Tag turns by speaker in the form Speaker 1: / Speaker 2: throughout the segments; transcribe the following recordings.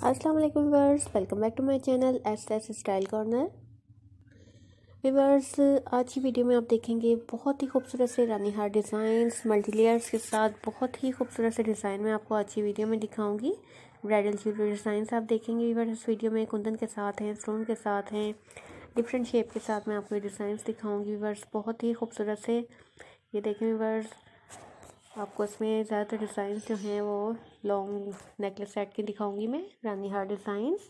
Speaker 1: अस्सलाम वालेकुम viewers, welcome back to my channel S style corner. Viewers, आज की वीडियो में आप देखेंगे बहुत ही खूबसूरत से रानी हार डिज़ाइंस मल्टी लेयर्स के साथ। बहुत ही खूबसूरत से डिज़ाइन में आपको आज की वीडियो में दिखाऊंगी। ब्राइडल ज्वेलरी डिज़ाइंस आप देखेंगे व्यूअर्स इस वीडियो में। कुंदन के साथ हैं, स्टोन के साथ हैं, डिफरेंट शेप के साथ मैं आपको ये डिज़ाइंस दिखाऊंगी व्यूअर्स। बहुत ही खूबसूरत से ये देखें व्यूअर्स, आपको इसमें ज़्यादातर डिज़ाइंस जो हैं वो लॉन्ग नेकलेस सेट के दिखाऊंगी मैं, रानी हार डिज़ाइंस।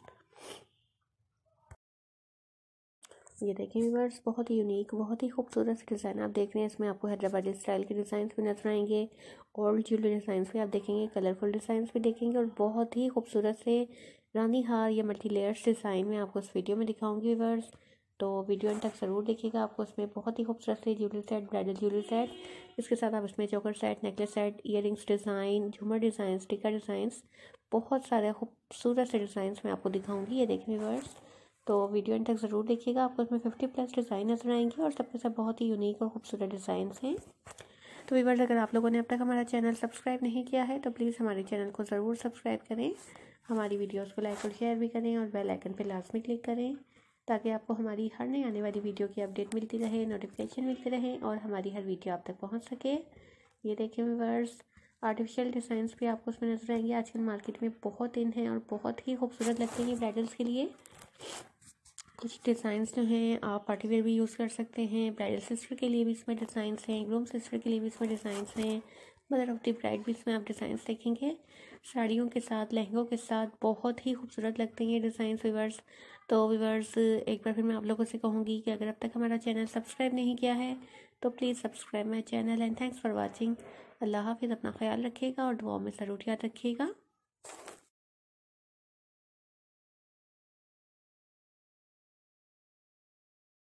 Speaker 1: ये देखें व्यूअर्स, बहुत ही यूनिक, बहुत ही खूबसूरत से डिज़ाइन आप देख रहे हैं। इसमें आपको हैदराबादी स्टाइल के डिज़ाइंस भी नजर आएंगे, ओल्ड ज्वेलरी डिज़ाइंस भी आप देखेंगे, कलरफुल डिज़ाइंस भी देखेंगे और बहुत ही खूबसूरत से रानी हार या मल्टी लेयर्स डिज़ाइन में आपको इस वीडियो में दिखाऊंगी व्यूअर्स। तो वीडियो एंड तक ज़रूर देखिएगा। आपको इसमें बहुत ही खूबसूरत से jewellery set, bridal jewellery set, इसके साथ आप इसमें choker set, necklace set, earrings design, झूमर डिज़ाइन, टिका डिज़ाइंस, बहुत सारे खूबसूरत से डिज़ाइंस मैं आपको दिखाऊंगी। ये देखें व्यूअर्स, तो वीडियो एंड तक ज़रूर देखिएगा। आपको इसमें 50+ डिज़ाइन नजर आएंगे और सबके सब बहुत ही यूनिक और खूबसूरत डिज़ाइंस हैं। तो व्यूअर्स, अगर आप लोगों ने अब तक हमारा चैनल सब्सक्राइब नहीं किया है तो प्लीज़ हमारे चैनल को ज़रूर सब्सक्राइब करें, हमारी वीडियोस को लाइक और शेयर भी करें और बेल आइकन पर लाजमी क्लिक करें ताकि आपको हमारी हर नई आने वाली वीडियो की अपडेट मिलती रहे, नोटिफिकेशन मिलते रहे और हमारी हर वीडियो आप तक पहुँच सके। ये देखें व्यूअर्स, आर्टिफिशियल डिज़ाइंस भी आपको उसमें नजर आएंगे। आजकल मार्केट में बहुत इन हैं और बहुत ही खूबसूरत लगते हैं ब्राइडल्स के लिए। कुछ डिज़ाइंस जो हैं आप पार्टी वेयर भी यूज़ कर सकते हैं, ब्राइडल सिस्टर के लिए भी इसमें डिज़ाइंस हैं, ग्रूम सिस्टर के लिए भी इसमें डिज़ाइंस हैं, मदर ऑफ द ब्राइड भी इसमें आप डिज़ाइंस देखेंगे। साड़ियों के साथ, लहंगों के साथ बहुत ही खूबसूरत लगते हैं ये डिज़ाइंस व्यूअर्स। तो व्यूअर्स, एक बार फिर मैं आप लोगों से कहूँगी कि अगर अब तक हमारा चैनल सब्सक्राइब नहीं किया है तो please subscribe my channel and thanks for watching. अल्लाह हाफिज़, अपना ख्याल रखिएगा और दुआ में ज़रूर याद रखिएगा।